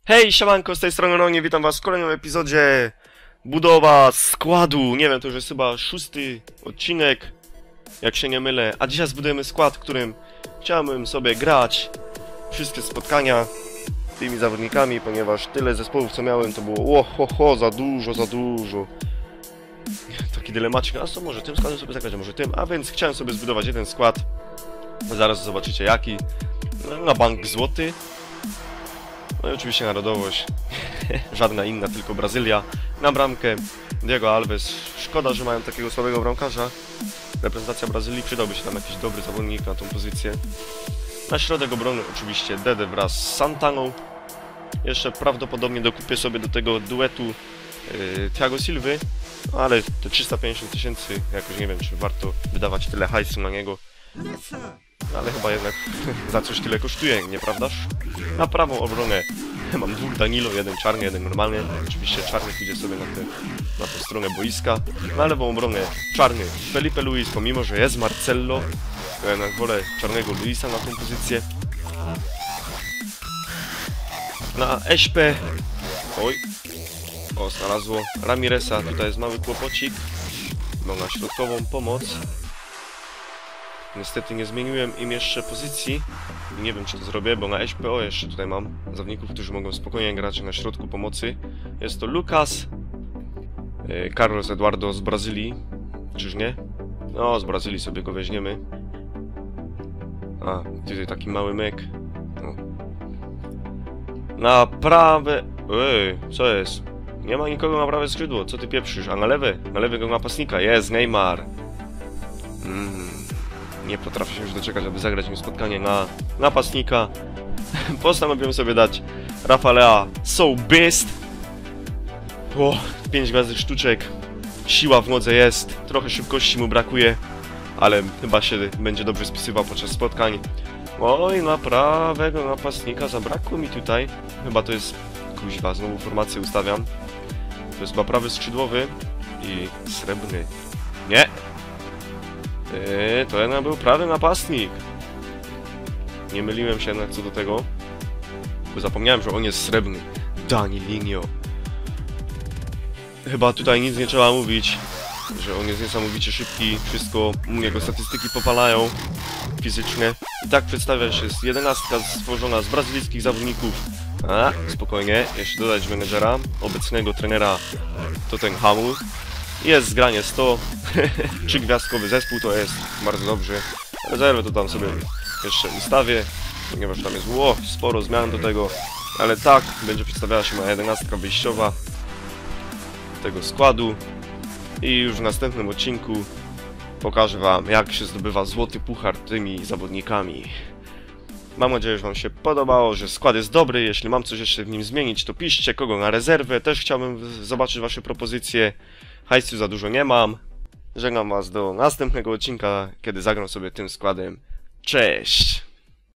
Hej, siemanko, z tej strony Ronie, witam was w kolejnym epizodzie budowa składu. Nie wiem, to już jest chyba 6. odcinek, jak się nie mylę. A dzisiaj zbudujemy skład, w którym chciałbym sobie grać wszystkie spotkania tymi zawodnikami, ponieważ tyle zespołów co miałem to było za dużo. Taki dylemacik, a co może tym składem sobie zagrać, a może tym. A więc chciałem sobie zbudować jeden skład. Zaraz zobaczycie jaki. Na bank złoty. No i oczywiście narodowość, żadna inna, tylko Brazylia. Na bramkę Diego Alves. Szkoda, że mają takiego słabego bramkarza. Reprezentacja Brazylii, przydałby się tam jakiś dobry zawodnik na tą pozycję. Na środek obrony oczywiście Dede wraz z Santaną. Jeszcze prawdopodobnie dokupię sobie do tego duetu Thiago Silwy. Ale te 350 000, jakoś nie wiem, czy warto wydawać tyle hajsu na niego. Ale chyba jednak za coś tyle kosztuje, nieprawdaż? Na prawą obronę mam dwóch Danilo, jeden czarny, jeden normalny. Oczywiście czarny pójdzie sobie na tę stronę boiska. Na lewą obronę czarny Felipe Luis, pomimo że jest Marcelo. To jednak wolę czarnego Luisa na tą pozycję. Na SP... Oj. O, znalazło Ramiresa. Tutaj jest mały kłopocik. Mam na środkową pomoc. Niestety nie zmieniłem im jeszcze pozycji. Nie wiem, czy to zrobię, bo na SPO jeszcze tutaj mam zawodników, którzy mogą spokojnie grać na środku pomocy. Jest to Lucas, Carlos Eduardo z Brazylii. Czyż nie? No, z Brazylii sobie go weźmiemy. A, tutaj taki mały myk. No. Na prawe... co jest? Nie ma nikogo na prawe skrzydło, co ty pieprzysz? A na lewe? Na lewego napastnika jest Neymar. Nie potrafię się już doczekać, aby zagrać mi spotkanie na napastnika. Postanowiłem sobie dać Rafaela So Beast. 5 gwiazdek sztuczek. Siła w nodze jest. Trochę szybkości mu brakuje. Ale chyba się będzie dobrze spisywał podczas spotkań. Oj, na prawego napastnika zabrakło mi tutaj. Chyba to jest... Kuźwa, znowu formację ustawiam. To jest chyba prawy skrzydłowy i srebrny. Nie! To jednak był prawy napastnik. Nie myliłem się jednak co do tego, bo zapomniałem, że on jest srebrny. Danilinho. Chyba tutaj nic nie trzeba mówić, że on jest niesamowicie szybki. Wszystko, jego statystyki popalają fizyczne. I tak przedstawia się, jest 11 stworzona z brazylijskich zawodników. A, spokojnie, jeszcze dodać menedżera, obecnego trenera Tottenhamu. Jest zgranie 100, 3-gwiazdkowy zespół to jest, bardzo dobrze. Rezerwę to tam sobie jeszcze ustawię, ponieważ tam jest sporo zmian do tego. Ale tak, będzie przedstawiała się moja 11 wyjściowa tego składu. I już w następnym odcinku pokażę wam, jak się zdobywa złoty puchar tymi zawodnikami. Mam nadzieję, że wam się podobało, że skład jest dobry. Jeśli mam coś jeszcze w nim zmienić, to piszcie, kogo na rezerwę. Też chciałbym zobaczyć wasze propozycje. Hajsu za dużo nie mam. Żegnam was do następnego odcinka, kiedy zagram sobie tym składem. Cześć!